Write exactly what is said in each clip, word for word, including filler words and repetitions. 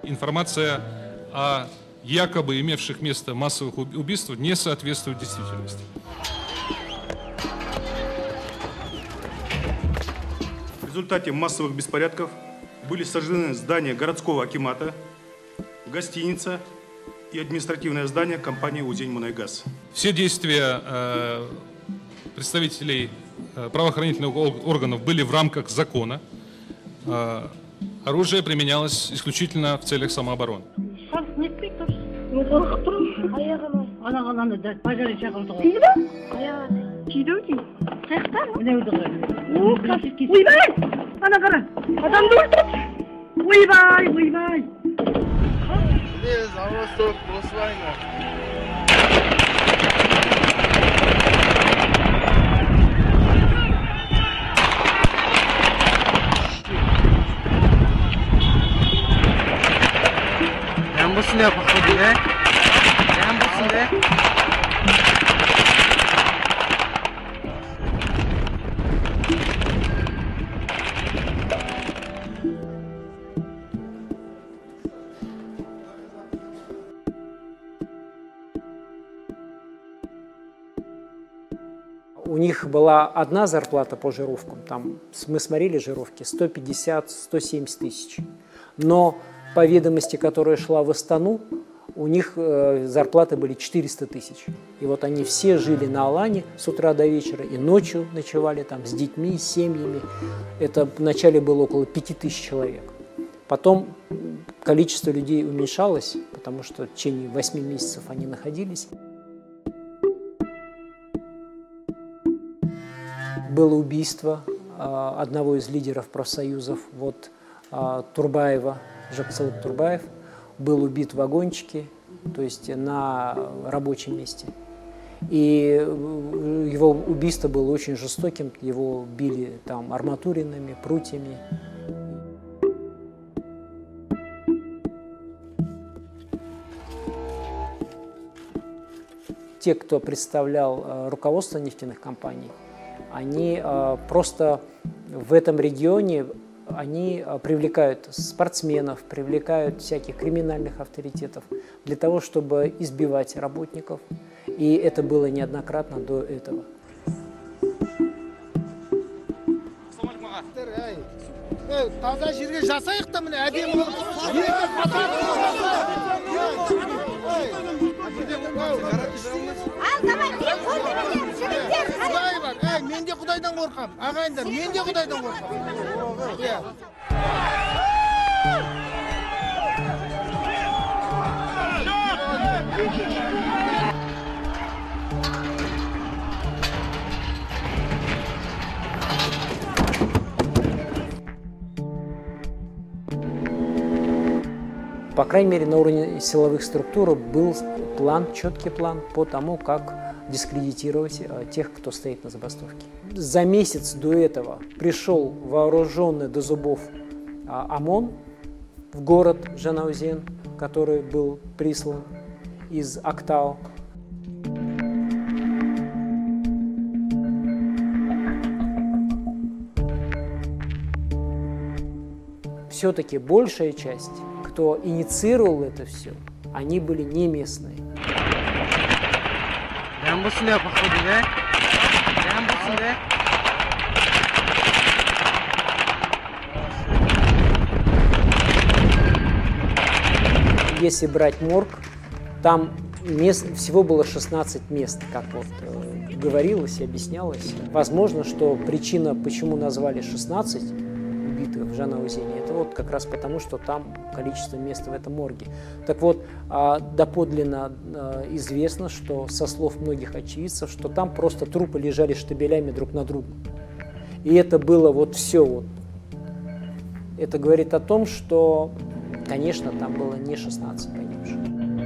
информация о якобы имевших место массовых убийствах не соответствует действительности. В результате массовых беспорядков были сожжены здания городского акимата, гостиница и административное здание компании «Узеньмунайгаз». Все действия э, представителей э, правоохранительных органов были в рамках закона. Э, оружие применялось исключительно в целях самообороны. Ямбусында походу, да? Ямбусында. У них была одна зарплата по жировкам, там мы смотрели жировки, сто пятьдесят — сто семьдесят тысяч. Но по ведомости, которая шла в Астану, у них э, зарплаты были четыреста тысяч. И вот они все жили на Алане с утра до вечера и ночью ночевали там с детьми, с семьями. Это вначале было около пяти тысяч человек. Потом количество людей уменьшалось, потому что в течение восьми месяцев они находились. Было убийство э, одного из лидеров профсоюзов, вот э, Турбаева, Жаксалык Турбаев, был убит в вагончике, то есть на рабочем месте. И его убийство было очень жестоким, его били там арматуринами, прутьями. Те, кто представлял э, руководство нефтяных компаний, они э, просто в этом регионе они привлекают спортсменов, привлекают всяких криминальных авторитетов для того, чтобы избивать работников. И это было неоднократно до этого. Мен де Құдайдан қорқам, ағайындар, мен де Құдайдан қорқам. По крайней мере, на уровне силовых структур был план, четкий план по тому, как дискредитировать тех, кто стоит на забастовке. За месяц до этого пришел вооруженный до зубов ОМОН в город Жанаузен, который был прислан из Актау. Все-таки большая часть, кто инициировал это все, они были не местные. Ямбусында походу, да? Ямбусында. Если брать морг, там мест, всего было шестнадцать мест, как вот э, говорилось и объяснялось. Возможно, что причина, почему назвали шестнадцать убитых в Жанаузене, это вот как раз потому, что там количество мест в этом морге. Так вот, э, доподлинно э, известно, что со слов многих очевидцев, что там просто трупы лежали штабелями друг на друга. И это было вот все. Вот. Это говорит о том, что, конечно, там было не шестнадцать погибших.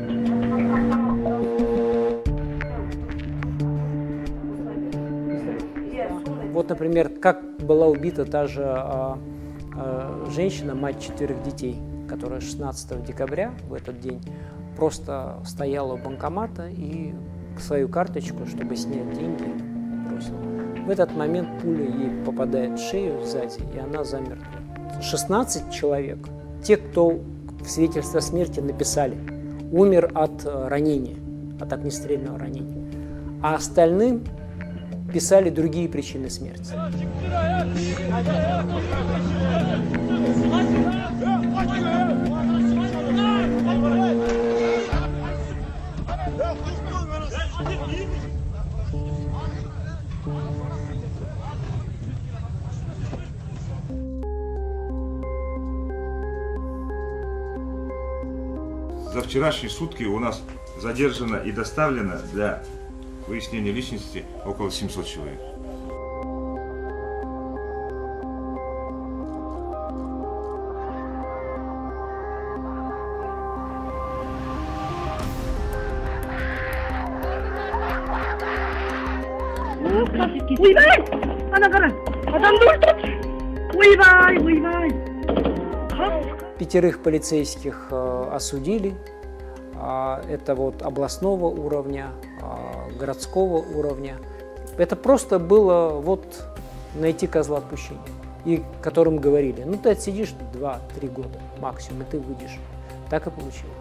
Вот, например, как была убита та же а, а, женщина, мать четверых детей, которая шестнадцатого декабря в этот день просто стояла у банкомата и свою карточку, чтобы снять деньги, бросила. В этот момент пуля ей попадает в шею сзади, и она замерзла. шестнадцать человек, те, кто в свидетельстве о смерти написали: умер от ранения, от огнестрельного ранения. А остальным писали другие причины смерти. За вчерашние сутки у нас задержано и доставлено для выяснения личности около семисот человек. Ойбай! Ана қара! Адамды өлтірді! Ойбай! Ойбай! Пятерых полицейских э, осудили. А, это вот областного уровня, а, городского уровня. Это просто было вот найти козла отпущения. И которым говорили: ну ты отсидишь два-три года максимум, и ты выйдешь. Так и получилось.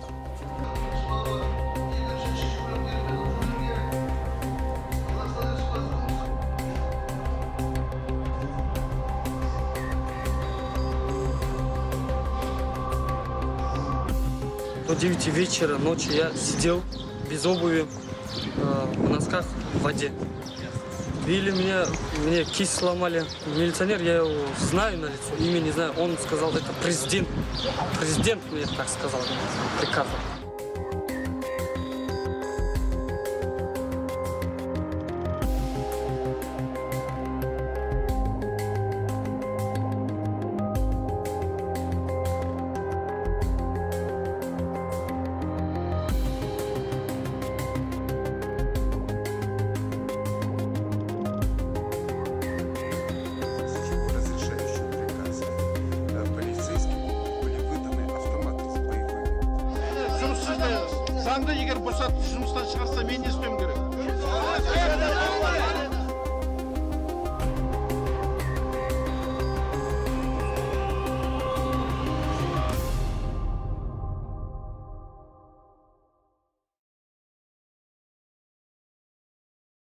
До девяти вечера ночи я сидел без обуви, э, в носках в воде. Били меня, мне кисть сломали. Милиционер, я его знаю на лицо, имя не знаю. Он сказал: это президент. Президент мне так сказал, приказом. Заңды егер босатып жұмыстан шығарса мен не істеймін?